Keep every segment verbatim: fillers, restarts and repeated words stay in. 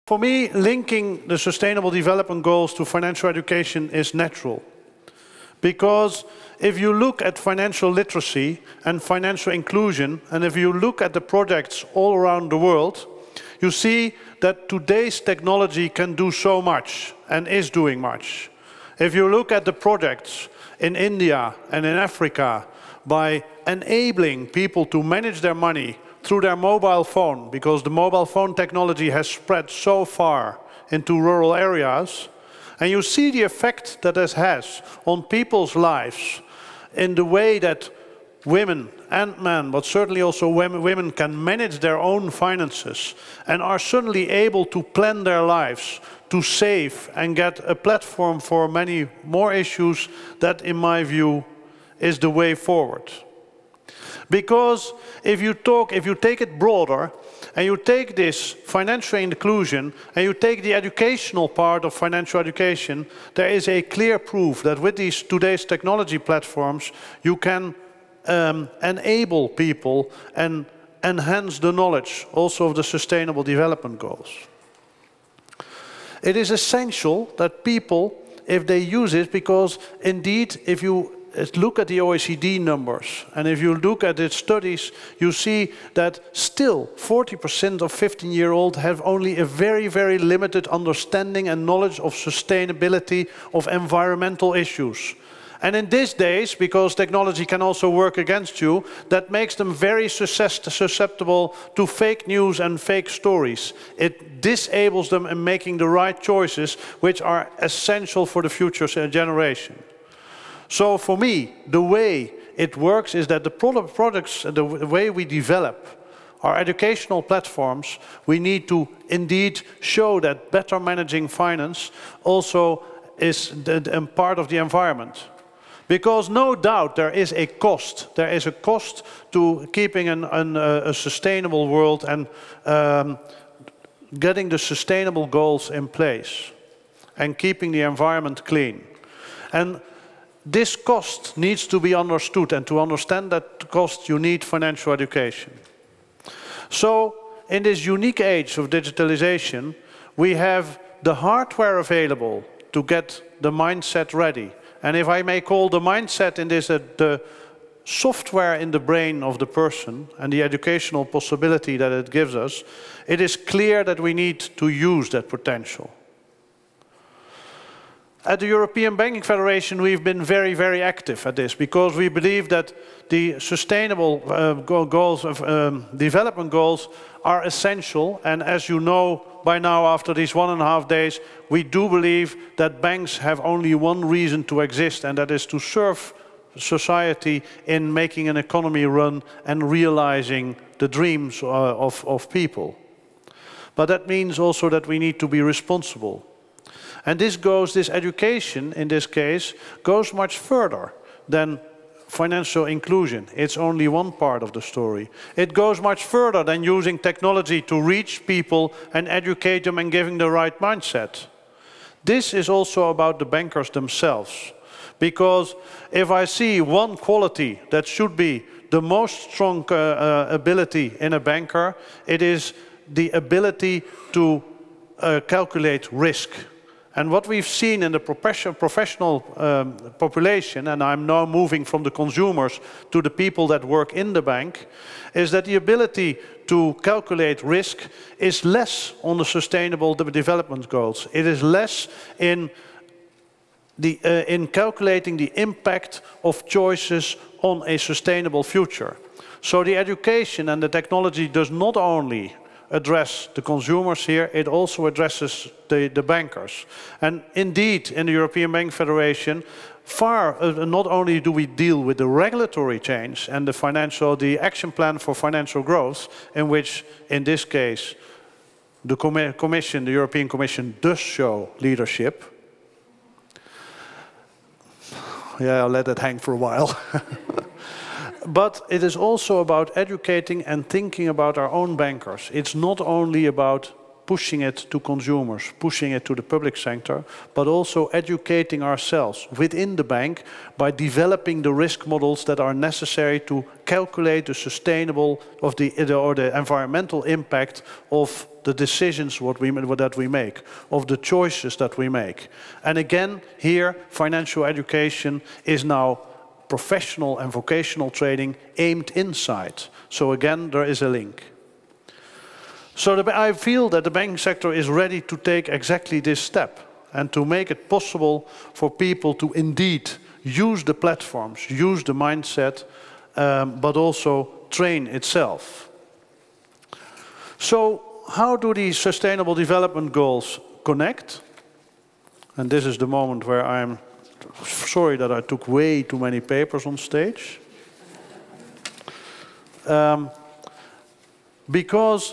For me, linking the Sustainable Development Goals to financial education is natural. Because if you look at financial literacy and financial inclusion, and if you look at the projects all around the world, you see that today's technology can do so much and is doing much. If you look at the projects in India and in Africa, by enabling people to manage their money through their mobile phone, because the mobile phone technology has spread so far into rural areas, and you see the effect that this has on people's lives in the way that women and men, but certainly also women, can manage their own finances and are suddenly able to plan their lives, to save and get a platform for many more issues. That, in my view, is the way forward. Because if you talk, if you take it broader, and you take this financial inclusion, and you take the educational part of financial education, there is a clear proof that with these today's technology platforms, you can um, enable people and enhance the knowledge also of the Sustainable Development Goals. It is essential that people, if they use it, because indeed, if you look at the O E C D numbers, and if you look at its studies, you see that still forty percent of fifteen-year-olds have only a very, very limited understanding and knowledge of sustainability, of environmental issues. And in these days, because technology can also work against you, that makes them very susceptible to fake news and fake stories. It disables them in making the right choices, which are essential for the future generation. So for me, the way it works is that the product products, the way we develop our educational platforms, we need to indeed show that better managing finance also is the, the part of the environment. Because no doubt there is a cost. There is a cost to keeping an, an, a sustainable world and um, getting the sustainable goals in place and keeping the environment clean. And this cost needs to be understood, and to understand that cost you need financial education. So in this unique age of digitalization, we have the hardware available to get the mindset ready. And if I may call the mindset in this uh, the software in the brain of the person and the educational possibility that it gives us, it is clear that we need to use that potential. At the European Banking Federation, we've been very, very active at this, because we believe that the sustainable uh, goals of um, development goals are essential. And as you know by now, after these one and a half days, we do believe that banks have only one reason to exist, and that is to serve society in making an economy run and realizing the dreams uh, of, of people. But that means also that we need to be responsible. And this goes, this education, in this case, goes much further than financial inclusion. It's only one part of the story. It goes much further than using technology to reach people and educate them and giving the right mindset. This is also about the bankers themselves. Because if I see one quality that should be the most strong uh, uh, ability in a banker, it is the ability to uh, calculate risk. And what we've seen in the professional um, population, and I'm now moving from the consumers to the people that work in the bank, is that the ability to calculate risk is less on the sustainable development goals. It is less in, the, uh, in calculating the impact of choices on a sustainable future. So the education and the technology does not only address the consumers here, it also addresses the, the bankers. And indeed, in the European Banking Federation, far, uh, not only do we deal with the regulatory change and the financial, the action plan for financial growth, in which, in this case, the Com Commission, the European Commission, does show leadership. Yeah, I'll let that hang for a while. But it is also about educating and thinking about our own bankers. It's not only about pushing it to consumers, pushing it to the public sector, but also educating ourselves within the bank by developing the risk models that are necessary to calculate the sustainable of the, or the environmental impact of the decisions what we, that we make, of the choices that we make. And again, here, financial education is now professional and vocational training aimed inside. So again, there is a link. So the, I feel that the banking sector is ready to take exactly this step and to make it possible for people to indeed use the platforms, use the mindset, um, but also train itself. So how do these Sustainable Development Goals connect? And this is the moment where I'm sorry that I took way too many papers on stage. Um, because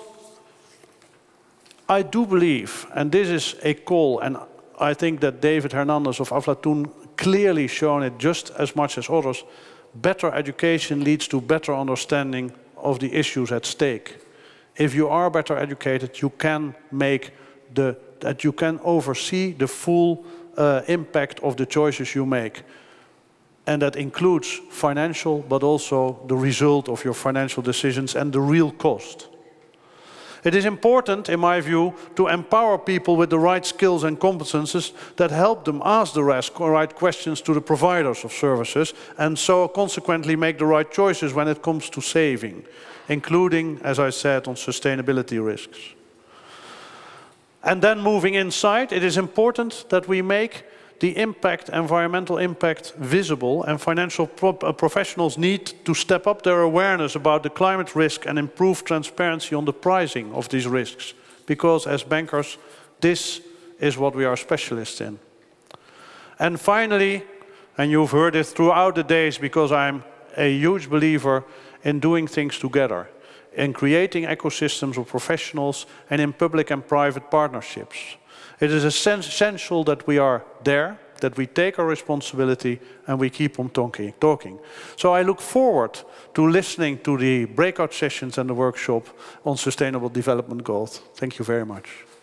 I do believe, and this is a call, and I think that David Hernandez of Aflatun clearly shown it just as much as others, better education leads to better understanding of the issues at stake. If you are better educated, you can make the, that you can oversee the full uh, impact of the choices you make. And that includes financial, but also the result of your financial decisions and the real cost. It is important, in my view, to empower people with the right skills and competences that help them ask the right questions to the providers of services and so consequently make the right choices when it comes to saving, including, as I said, on sustainability risks. And then moving inside, it is important that we make the impact, environmental impact, visible, and financial pro uh, professionals need to step up their awareness about the climate risk and improve transparency on the pricing of these risks. Because as bankers, this is what we are specialists in. And finally, and you've heard it throughout the days because I'm a huge believer in doing things together, in creating ecosystems of professionals and in public and private partnerships. It is essential that we are there, that we take our responsibility and we keep on talking. talking. So I look forward to listening to the breakout sessions and the workshop on Sustainable Development Goals. Thank you very much.